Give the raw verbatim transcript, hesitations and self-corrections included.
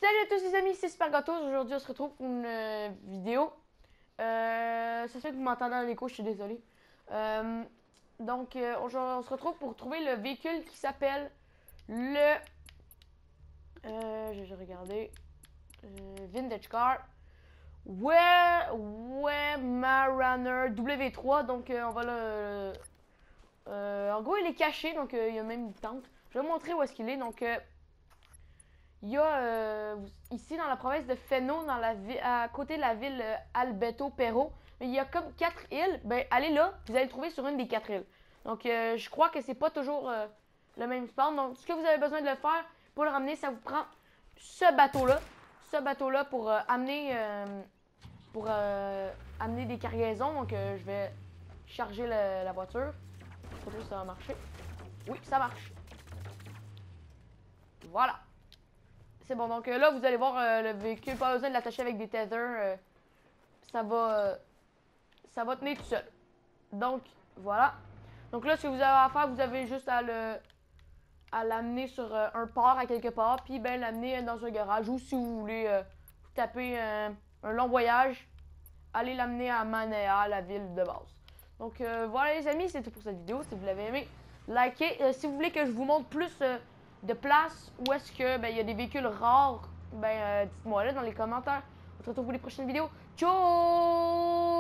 Salut à tous les amis, c'est Spargatos. Aujourd'hui, on se retrouve pour une euh, vidéo. Euh, ça se fait que vous m'entendez en écho, je suis désolé. Euh, donc, euh, on, on se retrouve pour trouver le véhicule qui s'appelle le. Euh, J'ai regardé. Euh, Vintage Car. Ouais, ouais, Mariner W trois. Donc, euh, on va le. Euh, en gros, il est caché, donc euh, il y a même une tente. Je vais vous montrer où est-ce qu'il est. Donc, euh, il y a euh, ici dans la province de Feno, dans la vi- à côté de la ville euh, Alberto Perro, il y a comme quatre îles. Ben, allez là, vous allez le trouver sur une des quatre îles. Donc, euh, je crois que c'est pas toujours euh, le même spawn. Donc, ce que vous avez besoin de le faire pour le ramener, ça vous prend ce bateau-là. Ce bateau-là pour euh, amener euh, pour euh, amener des cargaisons. Donc, euh, je vais charger le- la voiture. Je sais pas si ça va marcher. Oui, ça marche. Voilà. C'est bon, donc euh, là, vous allez voir euh, le véhicule, pas besoin de l'attacher avec des tethers. euh, ça va euh, ça va tenir tout seul. Donc, voilà. Donc là, ce que vous avez à faire, vous avez juste à le à l'amener sur euh, un port à quelque part, puis ben l'amener dans un garage, ou si vous voulez euh, vous taper euh, un long voyage, allez l'amener à Manea, la ville de base. Donc euh, voilà les amis, c'est tout pour cette vidéo. Si vous l'avez aimé, likez. Euh, si vous voulez que je vous montre plus euh, de places où est-ce que ben il y a des véhicules rares, ben euh, dites-moi là dans les commentaires. On se retrouve pour les prochaines vidéos. Ciao!